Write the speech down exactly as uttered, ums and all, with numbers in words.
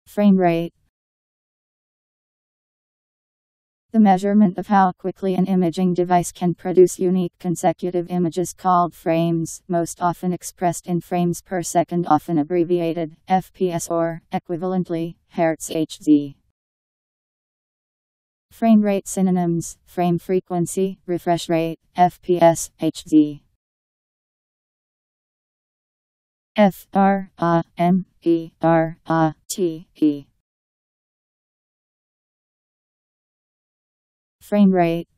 Frame rate. The measurement of how quickly an imaging device can produce unique consecutive images called frames, most often expressed in frames per second, often abbreviated, F P S or, equivalently, Hertz H Z. Frame rate synonyms: frame frequency, refresh rate, F P S, H Z. F R A M E R A T E. Frame rate.